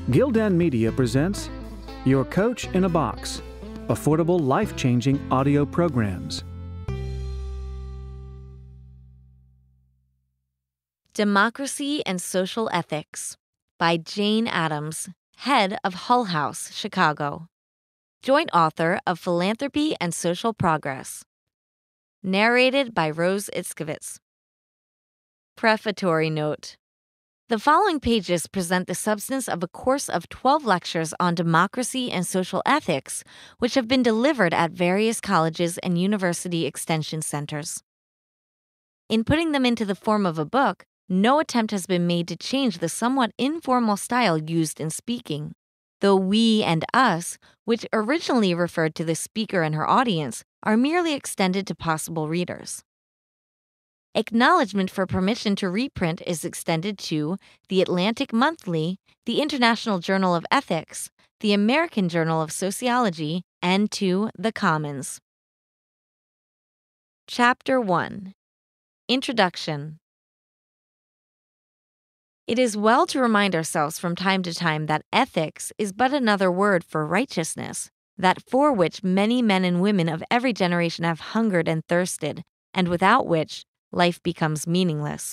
Gildan Media presents Your Coach in a Box, affordable, life-changing audio programs. Democracy and Social Ethics by Jane Addams, head of Hull House, Chicago. Joint author of Philanthropy and Social Progress. Narrated by Rose Itzcovitz. Prefatory note. The following pages present the substance of a course of 12 lectures on democracy and social ethics, which have been delivered at various colleges and university extension centers. In putting them into the form of a book, no attempt has been made to change the somewhat informal style used in speaking, though we and us, which originally referred to the speaker and her audience, are merely extended to possible readers. Acknowledgement for permission to reprint is extended to the Atlantic Monthly, the International Journal of Ethics, the American Journal of Sociology, and to the Commons. Chapter 1. Introduction. It is well to remind ourselves from time to time that ethics is but another word for righteousness, that for which many men and women of every generation have hungered and thirsted, and without which life becomes meaningless.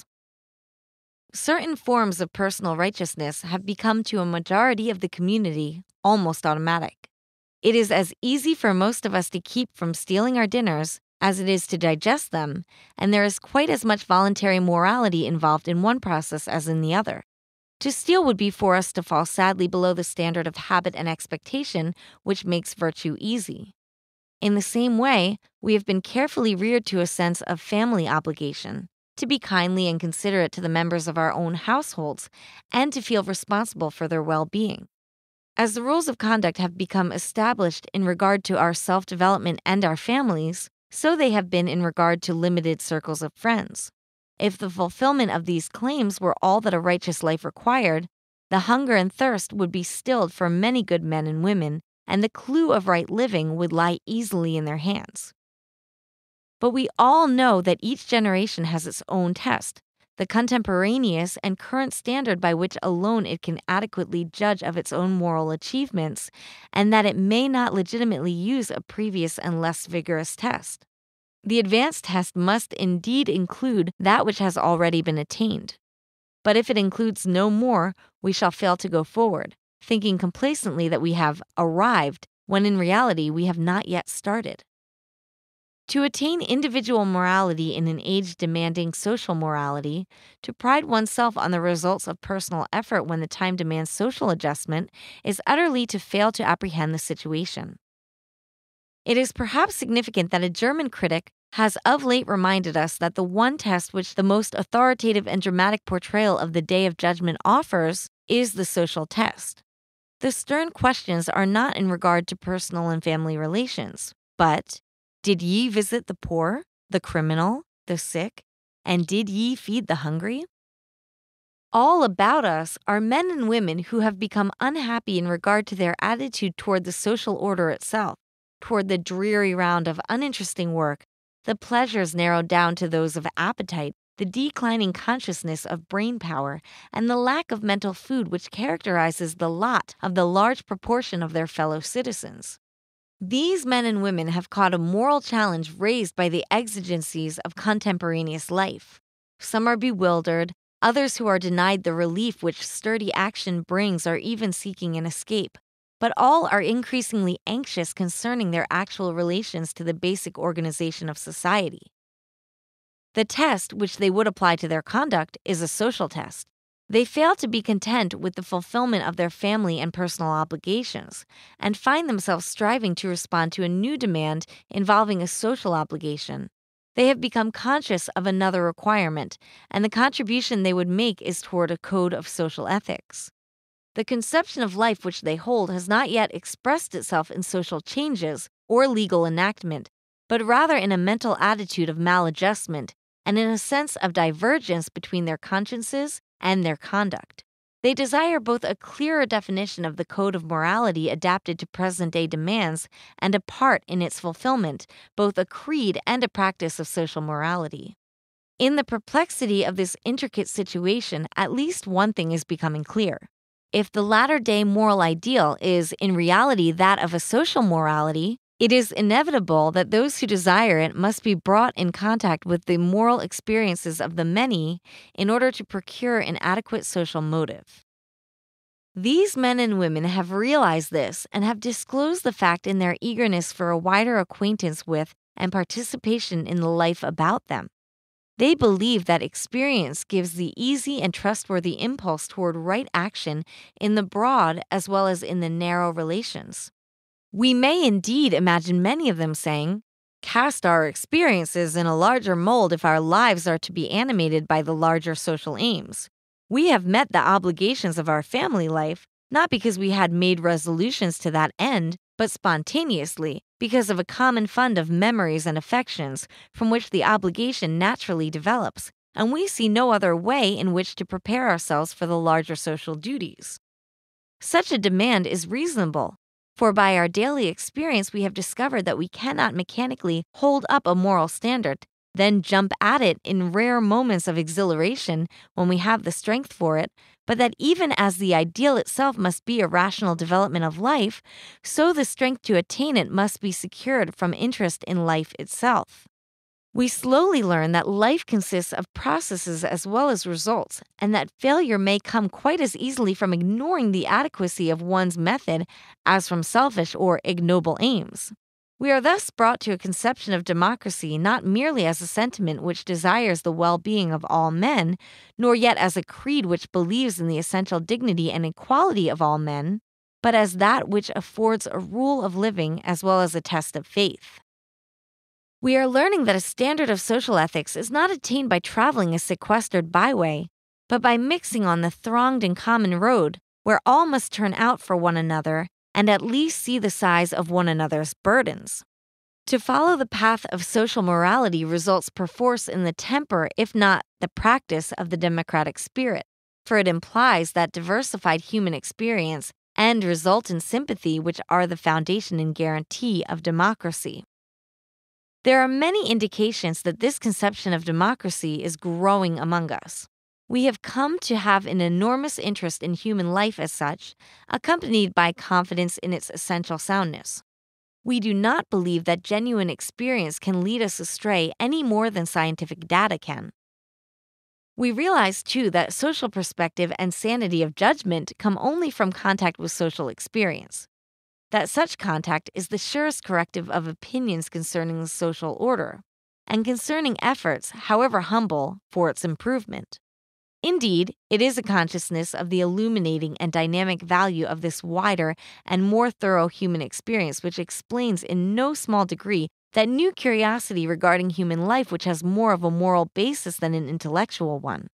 Certain forms of personal righteousness have become to a majority of the community almost automatic. It is as easy for most of us to keep from stealing our dinners as it is to digest them, and there is quite as much voluntary morality involved in one process as in the other. To steal would be for us to fall sadly below the standard of habit and expectation, which makes virtue easy. In the same way, we have been carefully reared to a sense of family obligation, to be kindly and considerate to the members of our own households, and to feel responsible for their well-being. As the rules of conduct have become established in regard to our self-development and our families, so they have been in regard to limited circles of friends. If the fulfillment of these claims were all that a righteous life required, the hunger and thirst would be stilled for many good men and women, and the clue of right living would lie easily in their hands. But we all know that each generation has its own test, the contemporaneous and current standard by which alone it can adequately judge of its own moral achievements, and that it may not legitimately use a previous and less vigorous test. The advanced test must indeed include that which has already been attained. But if it includes no more, we shall fail to go forward, thinking complacently that we have arrived, when in reality we have not yet started. To attain individual morality in an age demanding social morality, to pride oneself on the results of personal effort when the time demands social adjustment, is utterly to fail to apprehend the situation. It is perhaps significant that a German critic has of late reminded us that the one test which the most authoritative and dramatic portrayal of the Day of Judgment offers is the social test. The stern questions are not in regard to personal and family relations, but, did ye visit the poor, the criminal, the sick, and did ye feed the hungry? All about us are men and women who have become unhappy in regard to their attitude toward the social order itself, toward the dreary round of uninteresting work, the pleasures narrowed down to those of appetite, the declining consciousness of brain power, and the lack of mental food which characterizes the lot of the large proportion of their fellow citizens. These men and women have caught a moral challenge raised by the exigencies of contemporaneous life. Some are bewildered, others who are denied the relief which sturdy action brings are even seeking an escape, but all are increasingly anxious concerning their actual relations to the basic organization of society. The test which they would apply to their conduct is a social test. They fail to be content with the fulfillment of their family and personal obligations, and find themselves striving to respond to a new demand involving a social obligation. They have become conscious of another requirement, and the contribution they would make is toward a code of social ethics. The conception of life which they hold has not yet expressed itself in social changes or legal enactment, but rather in a mental attitude of maladjustment and in a sense of divergence between their consciences and their conduct. They desire both a clearer definition of the code of morality adapted to present-day demands and a part in its fulfillment, both a creed and a practice of social morality. In the perplexity of this intricate situation, at least one thing is becoming clear. If the latter-day moral ideal is in reality that of a social morality, it is inevitable that those who desire it must be brought in contact with the moral experiences of the many in order to procure an adequate social motive. These men and women have realized this and have disclosed the fact in their eagerness for a wider acquaintance with and participation in the life about them. They believe that experience gives the easy and trustworthy impulse toward right action in the broad as well as in the narrow relations. We may indeed imagine many of them saying, "Cast our experiences in a larger mold if our lives are to be animated by the larger social aims. We have met the obligations of our family life, not because we had made resolutions to that end, but spontaneously, because of a common fund of memories and affections from which the obligation naturally develops, and we see no other way in which to prepare ourselves for the larger social duties." Such a demand is reasonable, for by our daily experience we have discovered that we cannot mechanically hold up a moral standard, then jump at it in rare moments of exhilaration when we have the strength for it, but that even as the ideal itself must be a rational development of life, so the strength to attain it must be secured from interest in life itself. We slowly learn that life consists of processes as well as results, and that failure may come quite as easily from ignoring the adequacy of one's method as from selfish or ignoble aims. We are thus brought to a conception of democracy not merely as a sentiment which desires the well-being of all men, nor yet as a creed which believes in the essential dignity and equality of all men, but as that which affords a rule of living as well as a test of faith. We are learning that a standard of social ethics is not attained by traveling a sequestered byway, but by mixing on the thronged and common road, where all must turn out for one another and at least see the size of one another's burdens. To follow the path of social morality results perforce in the temper, if not the practice, of the democratic spirit, for it implies that diversified human experience and resultant sympathy which are the foundation and guarantee of democracy. There are many indications that this conception of democracy is growing among us. We have come to have an enormous interest in human life as such, accompanied by confidence in its essential soundness. We do not believe that genuine experience can lead us astray any more than scientific data can. We realize, too, that social perspective and sanity of judgment come only from contact with social experience, that such contact is the surest corrective of opinions concerning the social order, and concerning efforts, however humble, for its improvement. Indeed, it is a consciousness of the illuminating and dynamic value of this wider and more thorough human experience which explains in no small degree that new curiosity regarding human life which has more of a moral basis than an intellectual one.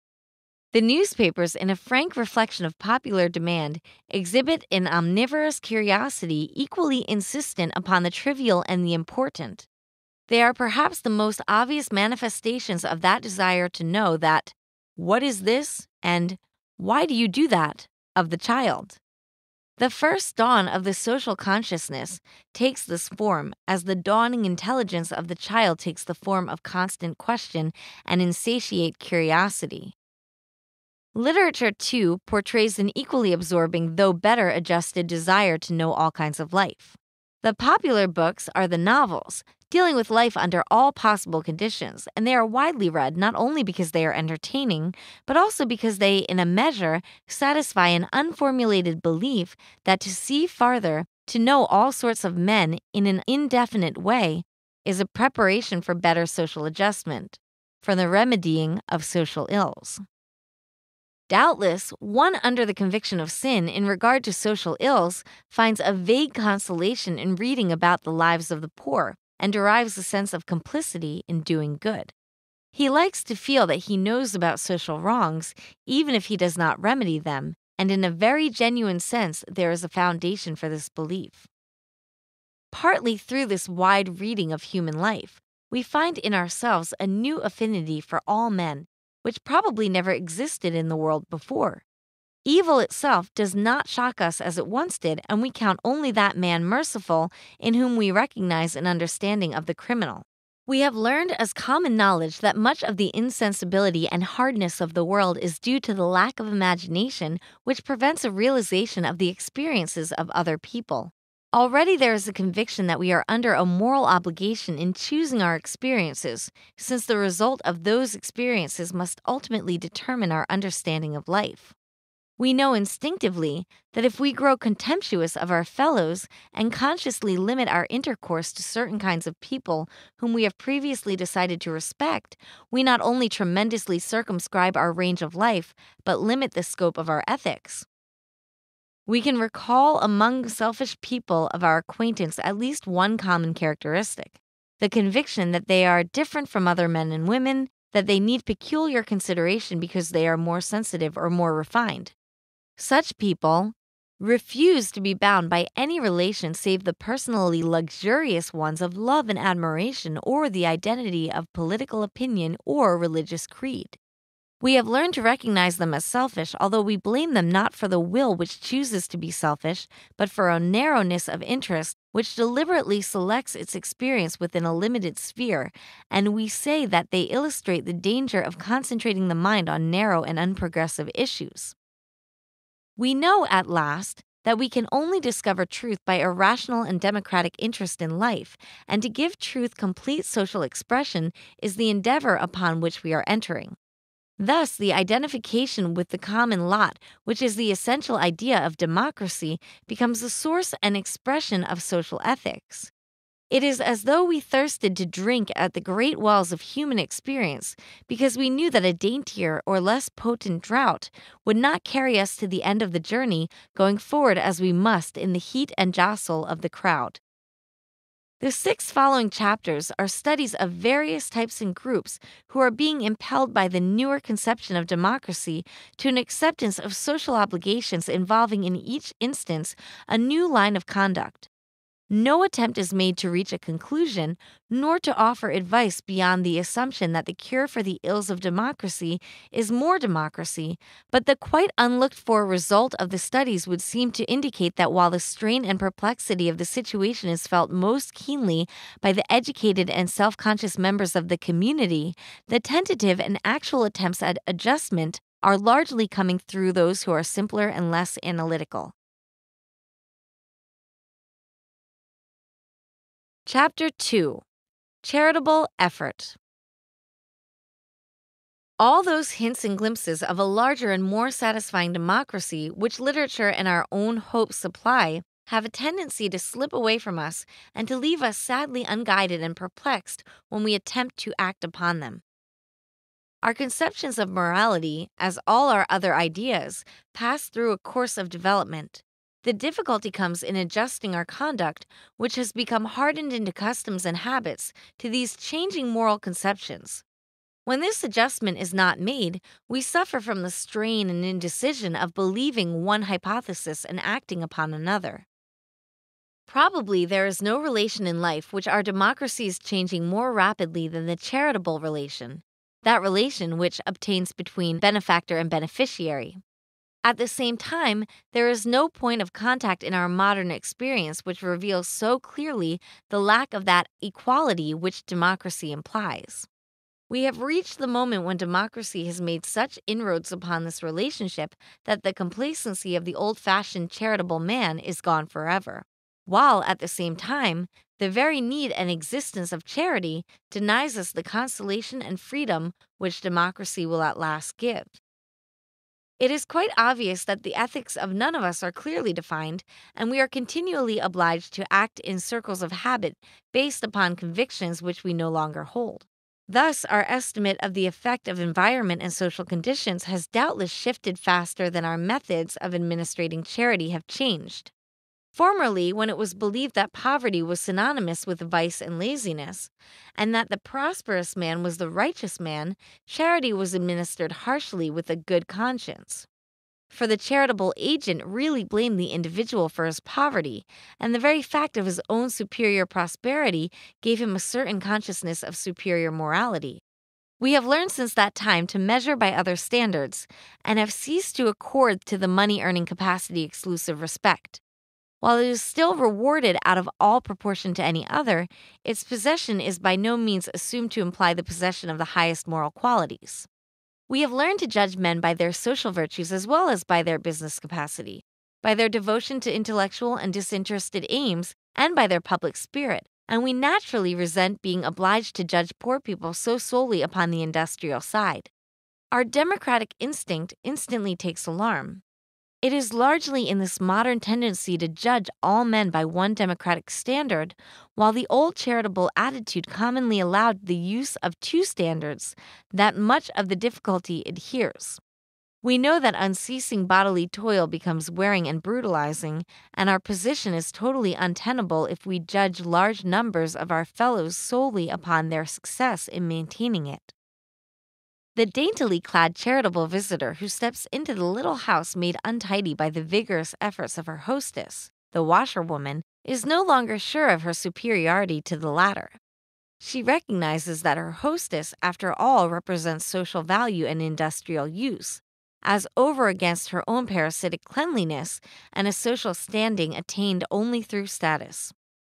The newspapers, in a frank reflection of popular demand, exhibit an omnivorous curiosity equally insistent upon the trivial and the important. They are perhaps the most obvious manifestations of that desire to know that "what is this?" and "why do you do that?" of the child. The first dawn of the social consciousness takes this form as the dawning intelligence of the child takes the form of constant question and insatiate curiosity. Literature, too, portrays an equally absorbing, though better adjusted desire to know all kinds of life. The popular books are the novels, dealing with life under all possible conditions, and they are widely read not only because they are entertaining, but also because they, in a measure, satisfy an unformulated belief that to see farther, to know all sorts of men in an indefinite way, is a preparation for better social adjustment, for the remedying of social ills. Doubtless, one under the conviction of sin in regard to social ills finds a vague consolation in reading about the lives of the poor and derives a sense of complicity in doing good. He likes to feel that he knows about social wrongs, even if he does not remedy them, and in a very genuine sense there is a foundation for this belief. Partly through this wide reading of human life, we find in ourselves a new affinity for all men, which probably never existed in the world before. Evil itself does not shock us as it once did, and we count only that man merciful in whom we recognize an understanding of the criminal. We have learned as common knowledge that much of the insensibility and hardness of the world is due to the lack of imagination, which prevents a realization of the experiences of other people. Already there is a conviction that we are under a moral obligation in choosing our experiences, since the result of those experiences must ultimately determine our understanding of life. We know instinctively that if we grow contemptuous of our fellows and consciously limit our intercourse to certain kinds of people whom we have previously decided to respect, we not only tremendously circumscribe our range of life, but limit the scope of our ethics. We can recall among selfish people of our acquaintance at least one common characteristic: the conviction that they are different from other men and women, that they need peculiar consideration because they are more sensitive or more refined. Such people refuse to be bound by any relation save the personally luxurious ones of love and admiration or the identity of political opinion or religious creed. We have learned to recognize them as selfish, although we blame them not for the will which chooses to be selfish, but for a narrowness of interest which deliberately selects its experience within a limited sphere, and we say that they illustrate the danger of concentrating the mind on narrow and unprogressive issues. We know at last that we can only discover truth by a rational and democratic interest in life, and to give truth complete social expression is the endeavor upon which we are entering. Thus, the identification with the common lot, which is the essential idea of democracy, becomes the source and expression of social ethics. It is as though we thirsted to drink at the great wells of human experience, because we knew that a daintier or less potent draught would not carry us to the end of the journey, going forward as we must in the heat and jostle of the crowd. The 6 following chapters are studies of various types and groups who are being impelled by the newer conception of democracy to an acceptance of social obligations involving in each instance a new line of conduct. No attempt is made to reach a conclusion, nor to offer advice beyond the assumption that the cure for the ills of democracy is more democracy, but the quite unlooked-for result of the studies would seem to indicate that while the strain and perplexity of the situation is felt most keenly by the educated and self-conscious members of the community, the tentative and actual attempts at adjustment are largely coming through those who are simpler and less analytical. Chapter 2: Charitable Effort. All those hints and glimpses of a larger and more satisfying democracy which literature and our own hopes supply have a tendency to slip away from us and to leave us sadly unguided and perplexed when we attempt to act upon them. Our conceptions of morality, as all our other ideas, pass through a course of development. The difficulty comes in adjusting our conduct, which has become hardened into customs and habits, to these changing moral conceptions. When this adjustment is not made, we suffer from the strain and indecision of believing one hypothesis and acting upon another. Probably there is no relation in life which our democracy is changing more rapidly than the charitable relation, that relation which obtains between benefactor and beneficiary. At the same time, there is no point of contact in our modern experience which reveals so clearly the lack of that equality which democracy implies. We have reached the moment when democracy has made such inroads upon this relationship that the complacency of the old-fashioned charitable man is gone forever, while at the same time, the very need and existence of charity denies us the consolation and freedom which democracy will at last give. It is quite obvious that the ethics of none of us are clearly defined, and we are continually obliged to act in circles of habit based upon convictions which we no longer hold. Thus, our estimate of the effect of environment and social conditions has doubtless shifted faster than our methods of administrating charity have changed. Formerly, when it was believed that poverty was synonymous with vice and laziness, and that the prosperous man was the righteous man, charity was administered harshly with a good conscience. For the charitable agent really blamed the individual for his poverty, and the very fact of his own superior prosperity gave him a certain consciousness of superior morality. We have learned since that time to measure by other standards, and have ceased to accord to the money-earning capacity exclusive respect. While it is still rewarded out of all proportion to any other, its possession is by no means assumed to imply the possession of the highest moral qualities. We have learned to judge men by their social virtues as well as by their business capacity, by their devotion to intellectual and disinterested aims, and by their public spirit, and we naturally resent being obliged to judge poor people so solely upon the industrial side. Our democratic instinct instantly takes alarm. It is largely in this modern tendency to judge all men by one democratic standard, while the old charitable attitude commonly allowed the use of two standards, that much of the difficulty adheres. We know that unceasing bodily toil becomes wearing and brutalizing, and our position is totally untenable if we judge large numbers of our fellows solely upon their success in maintaining it. The daintily clad charitable visitor who steps into the little house made untidy by the vigorous efforts of her hostess, the washerwoman, is no longer sure of her superiority to the latter. She recognizes that her hostess, after all, represents social value and industrial use, as over against her own parasitic cleanliness and a social standing attained only through status.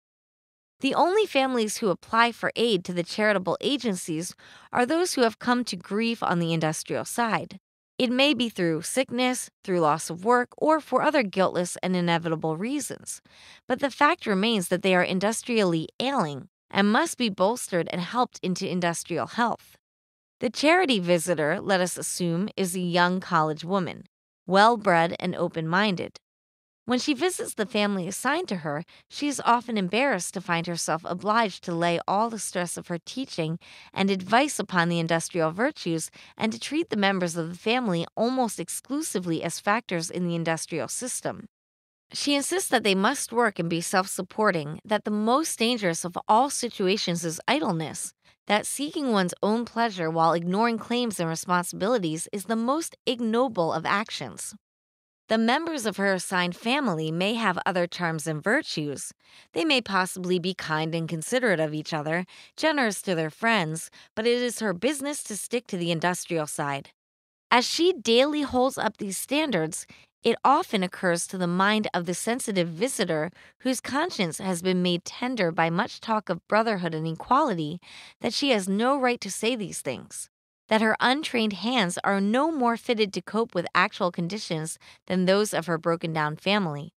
The only families who apply for aid to the charitable agencies are those who have come to grief on the industrial side. It may be through sickness, through loss of work, or for other guiltless and inevitable reasons. But the fact remains that they are industrially ailing and must be bolstered and helped into industrial health. The charity visitor, let us assume, is a young college woman, well-bred and open-minded. When she visits the family assigned to her, she is often embarrassed to find herself obliged to lay all the stress of her teaching and advice upon the industrial virtues and to treat the members of the family almost exclusively as factors in the industrial system. She insists that they must work and be self-supporting, that the most dangerous of all situations is idleness, that seeking one's own pleasure while ignoring claims and responsibilities is the most ignoble of actions. The members of her assigned family may have other charms and virtues. They may possibly be kind and considerate of each other, generous to their friends, but it is her business to stick to the industrial side. As she daily holds up these standards, it often occurs to the mind of the sensitive visitor whose conscience has been made tender by much talk of brotherhood and equality that she has no right to say these things, that her untrained hands are no more fitted to cope with actual conditions than those of her broken-down family.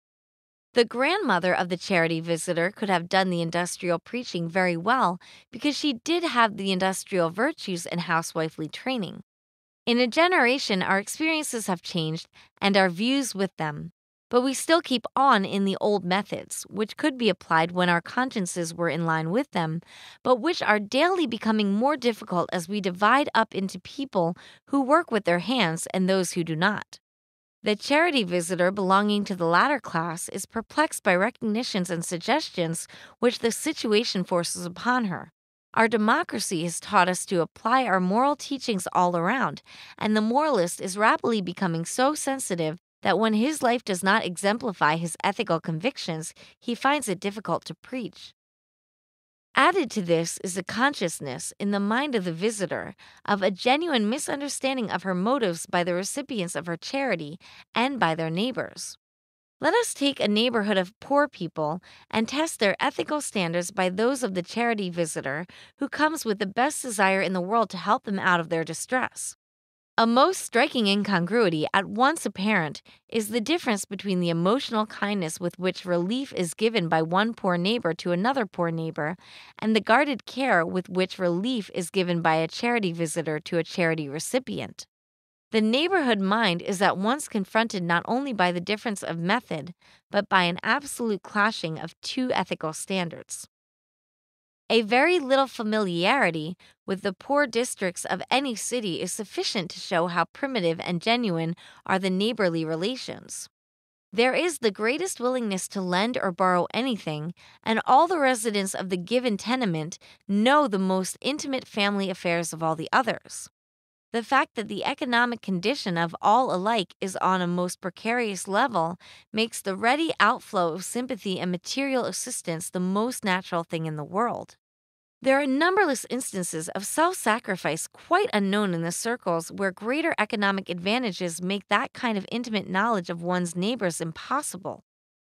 The grandmother of the charity visitor could have done the industrial preaching very well because she did have the industrial virtues and housewifely training. In a generation, our experiences have changed and our views with them, but we still keep on in the old methods, which could be applied when our consciences were in line with them, but which are daily becoming more difficult as we divide up into people who work with their hands and those who do not. The charity visitor belonging to the latter class is perplexed by recognitions and suggestions which the situation forces upon her. Our democracy has taught us to apply our moral teachings all around, and the moralist is rapidly becoming so sensitive that when his life does not exemplify his ethical convictions, he finds it difficult to preach. Added to this is a consciousness in the mind of the visitor of a genuine misunderstanding of her motives by the recipients of her charity and by their neighbors. Let us take a neighborhood of poor people and test their ethical standards by those of the charity visitor who comes with the best desire in the world to help them out of their distress. A most striking incongruity, at once apparent, is the difference between the emotional kindness with which relief is given by one poor neighbor to another poor neighbor, and the guarded care with which relief is given by a charity visitor to a charity recipient. The neighborhood mind is at once confronted not only by the difference of method, but by an absolute clashing of two ethical standards. A very little familiarity with the poor districts of any city is sufficient to show how primitive and genuine are the neighborly relations. There is the greatest willingness to lend or borrow anything, and all the residents of the given tenement know the most intimate family affairs of all the others. The fact that the economic condition of all alike is on a most precarious level makes the ready outflow of sympathy and material assistance the most natural thing in the world. There are numberless instances of self-sacrifice quite unknown in the circles where greater economic advantages make that kind of intimate knowledge of one's neighbors impossible.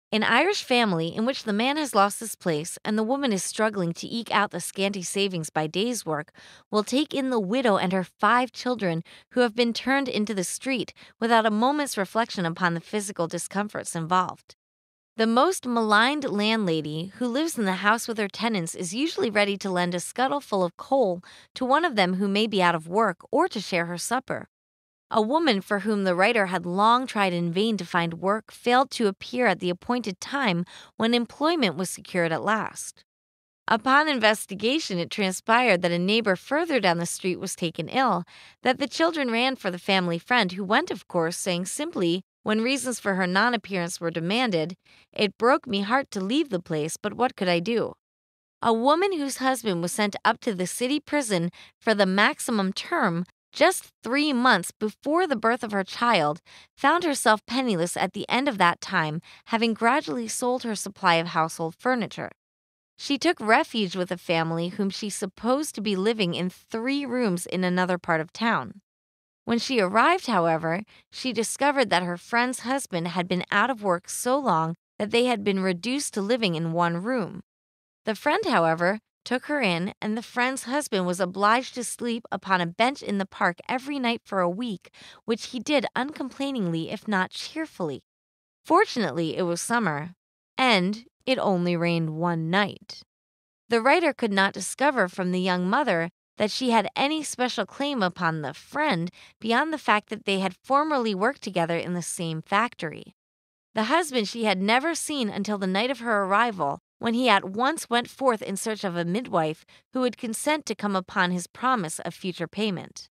An Irish family in which the man has lost his place and the woman is struggling to eke out the scanty savings by day's work will take in the widow and her 5 children who have been turned into the street without a moment's reflection upon the physical discomforts involved. The most maligned landlady who lives in the house with her tenants is usually ready to lend a scuttle full of coal to one of them who may be out of work or to share her supper. A woman for whom the writer had long tried in vain to find work failed to appear at the appointed time when employment was secured at last. Upon investigation, it transpired that a neighbor further down the street was taken ill, that the children ran for the family friend, who went, of course, saying simply, when reasons for her non-appearance were demanded, "It broke me heart to leave the place, but what could I do?" A woman whose husband was sent up to the city prison for the maximum term just 3 months before the birth of her child found herself penniless at the end of that time, having gradually sold her supply of household furniture. She took refuge with a family whom she supposed to be living in 3 rooms in another part of town. When she arrived, however, she discovered that her friend's husband had been out of work so long that they had been reduced to living in 1 room. The friend, however, took her in, and the friend's husband was obliged to sleep upon a bench in the park every night for a week, which he did uncomplainingly if not cheerfully. Fortunately, it was summer, and it only rained 1 night. The writer could not discover from the young mother that she had any special claim upon the friend beyond the fact that they had formerly worked together in the same factory. The husband she had never seen until the night of her arrival, when he at once went forth in search of a midwife who would consent to come upon his promise of future payment.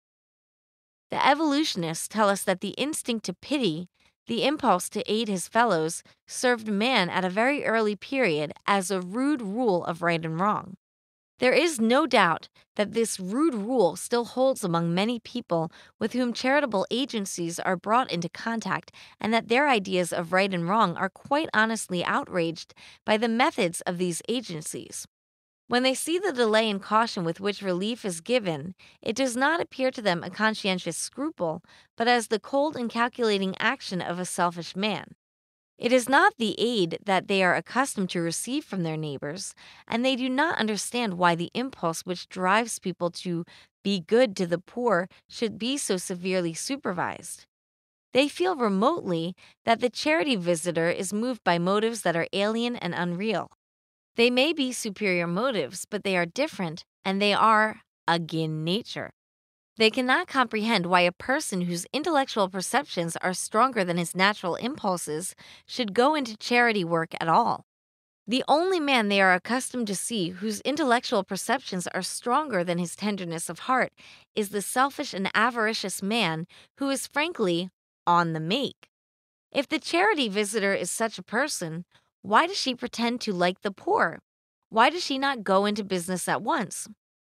The evolutionists tell us that the instinct to pity, the impulse to aid his fellows, served man at a very early period as a rude rule of right and wrong. There is no doubt that this rude rule still holds among many people with whom charitable agencies are brought into contact, and that their ideas of right and wrong are quite honestly outraged by the methods of these agencies. When they see the delay and caution with which relief is given, it does not appear to them a conscientious scruple, but as the cold and calculating action of a selfish man. It is not the aid that they are accustomed to receive from their neighbors, and they do not understand why the impulse which drives people to be good to the poor should be so severely supervised. They feel remotely that the charity visitor is moved by motives that are alien and unreal. They may be superior motives, but they are different, and they are agin nature. They cannot comprehend why a person whose intellectual perceptions are stronger than his natural impulses should go into charity work at all. The only man they are accustomed to see whose intellectual perceptions are stronger than his tenderness of heart is the selfish and avaricious man who is frankly on the make. If the charity visitor is such a person, why does she pretend to like the poor? Why does she not go into business at once?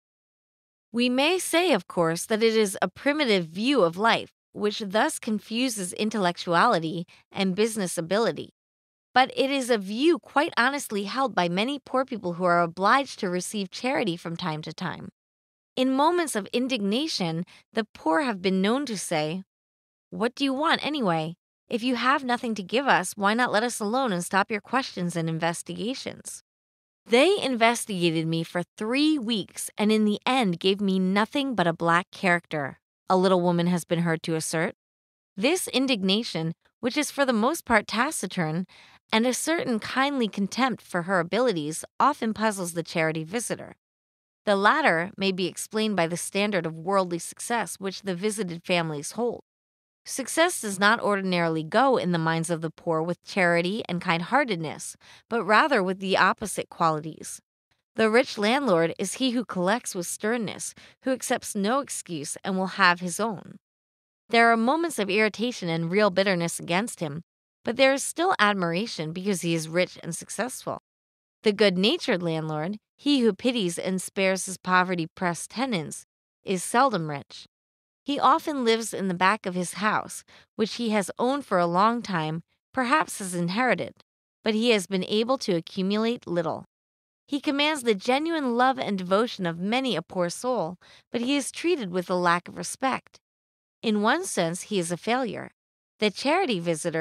We may say, of course, that it is a primitive view of life, which thus confuses intellectuality and business ability. But it is a view quite honestly held by many poor people who are obliged to receive charity from time to time. In moments of indignation, the poor have been known to say, "What do you want anyway? If you have nothing to give us, why not let us alone and stop your questions and investigations?" They investigated me for 3 weeks and in the end gave me nothing but a black character, a little woman has been heard to assert. This indignation, which is for the most part taciturn, and a certain kindly contempt for her abilities often puzzles the charity visitor. The latter may be explained by the standard of worldly success which the visited families hold. Success does not ordinarily go in the minds of the poor with charity and kind-heartedness, but rather with the opposite qualities. The rich landlord is he who collects with sternness, who accepts no excuse and will have his own. There are moments of irritation and real bitterness against him, but there is still admiration because he is rich and successful. The good-natured landlord, he who pities and spares his poverty-pressed tenants, is seldom rich. He often lives in the back of his house, which he has owned for a long time, perhaps has inherited, but he has been able to accumulate little. He commands the genuine love and devotion of many a poor soul, but he is treated with a lack of respect. In one sense, he is a failure. The charity visitor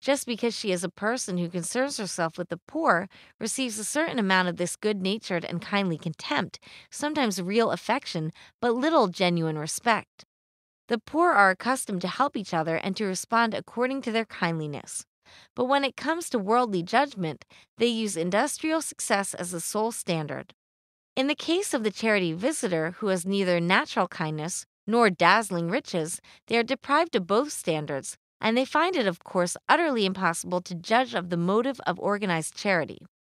just because she is a person who concerns herself with the poor, receives a certain amount of this good-natured and kindly contempt, sometimes real affection, but little genuine respect. The poor are accustomed to help each other and to respond according to their kindliness. But when it comes to worldly judgment, they use industrial success as the sole standard. In the case of the charity visitor who has neither natural kindness nor dazzling riches, they are deprived of both standards, and they find it, of course, utterly impossible to judge of the motive of organized charity.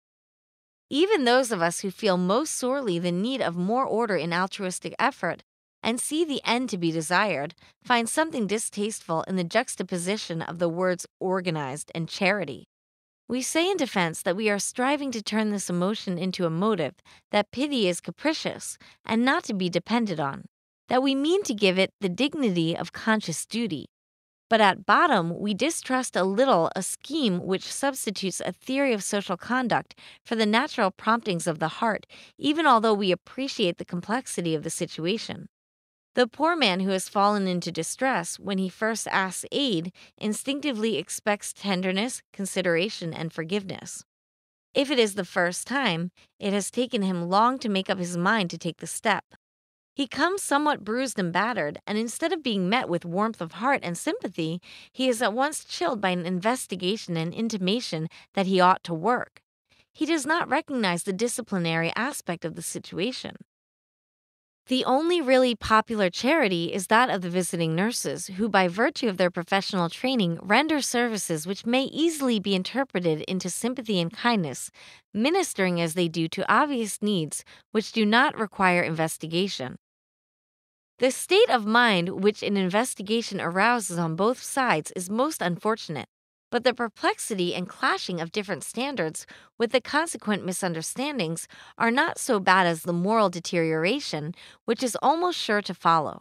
Even those of us who feel most sorely the need of more order in altruistic effort and see the end to be desired, find something distasteful in the juxtaposition of the words organized and charity. We say in defense that we are striving to turn this emotion into a motive, that pity is capricious and not to be depended on, that we mean to give it the dignity of conscious duty. But at bottom, we distrust a little a scheme which substitutes a theory of social conduct for the natural promptings of the heart, even although we appreciate the complexity of the situation. The poor man who has fallen into distress when he first asks aid instinctively expects tenderness, consideration, and forgiveness. If it is the first time, it has taken him long to make up his mind to take the step. He comes somewhat bruised and battered, and instead of being met with warmth of heart and sympathy, he is at once chilled by an investigation and intimation that he ought to work. He does not recognize the disciplinary aspect of the situation. The only really popular charity is that of the visiting nurses, who by virtue of their professional training render services which may easily be interpreted into sympathy and kindness, ministering as they do to obvious needs which do not require investigation. The state of mind which an investigation arouses on both sides is most unfortunate, but the perplexity and clashing of different standards, with the consequent misunderstandings, are not so bad as the moral deterioration, which is almost sure to follow.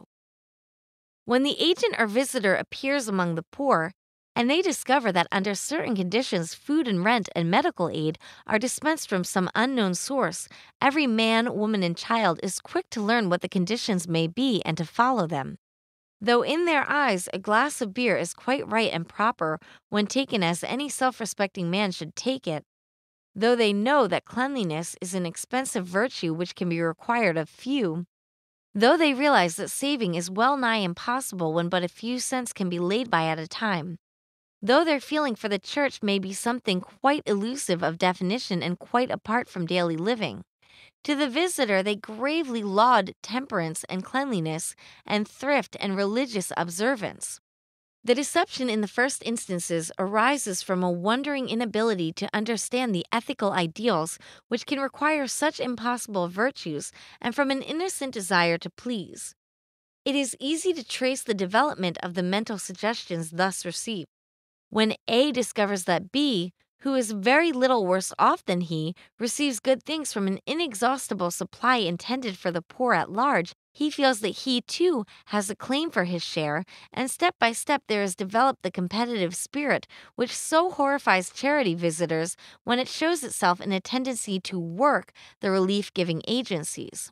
When the agent or visitor appears among the poor, and they discover that under certain conditions food and rent and medical aid are dispensed from some unknown source, every man, woman, and child is quick to learn what the conditions may be and to follow them. Though in their eyes a glass of beer is quite right and proper when taken as any self-respecting man should take it, though they know that cleanliness is an expensive virtue which can be required of few, though they realize that saving is well nigh impossible when but a few cents can be laid by at a time, though their feeling for the church may be something quite elusive of definition and quite apart from daily living, to the visitor they gravely laud temperance and cleanliness and thrift and religious observance. The deception in the first instances arises from a wondering inability to understand the ethical ideals which can require such impossible virtues and from an innocent desire to please. It is easy to trace the development of the mental suggestions thus received. When A discovers that B, who is very little worse off than he, receives good things from an inexhaustible supply intended for the poor at large, he feels that he, too, has a claim for his share, and step by step there is developed the competitive spirit which so horrifies charity visitors when it shows itself in a tendency to work the relief-giving agencies.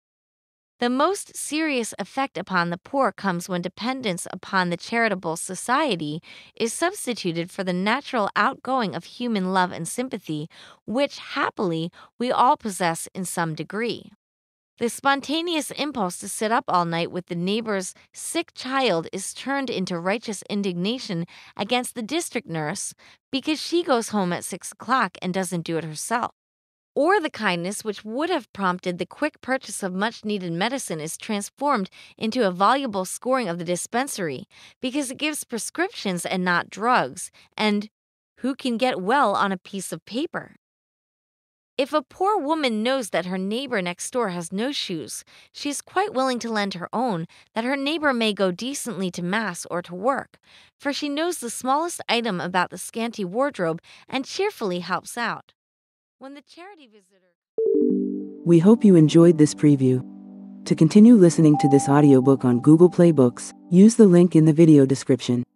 The most serious effect upon the poor comes when dependence upon the charitable society is substituted for the natural outgoing of human love and sympathy, which, happily, we all possess in some degree. The spontaneous impulse to sit up all night with the neighbor's sick child is turned into righteous indignation against the district nurse because she goes home at 6 o'clock and doesn't do it herself. Or the kindness which would have prompted the quick purchase of much-needed medicine is transformed into a voluble scoring of the dispensary because it gives prescriptions and not drugs, and who can get well on a piece of paper? If a poor woman knows that her neighbor next door has no shoes, she is quite willing to lend her own, that her neighbor may go decently to mass or to work, for she knows the smallest item about the scanty wardrobe and cheerfully helps out. When the charity visitor... We hope you enjoyed this preview. To continue listening to this audiobook on Google Play Books, use the link in the video description.